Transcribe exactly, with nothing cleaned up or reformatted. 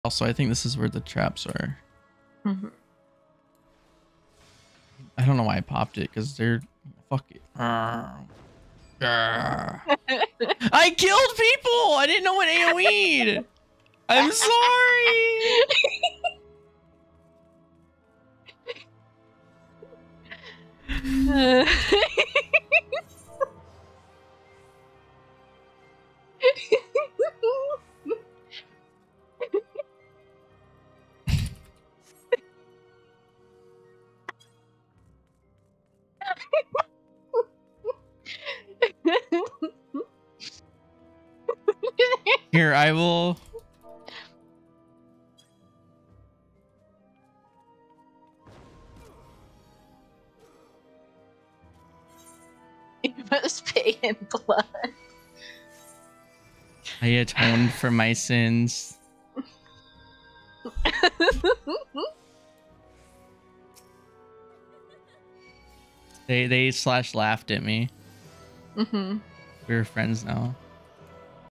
Also, I think this is where the traps are. Mm-hmm. I don't know why I popped it, because they're... Fuck it. I killed people! I didn't know what AoE'd! I'm sorry! Uh, Here, I will... You must pay in blood. I atoned for my sins. They they slash laughed at me. Mm-hmm. We're friends now.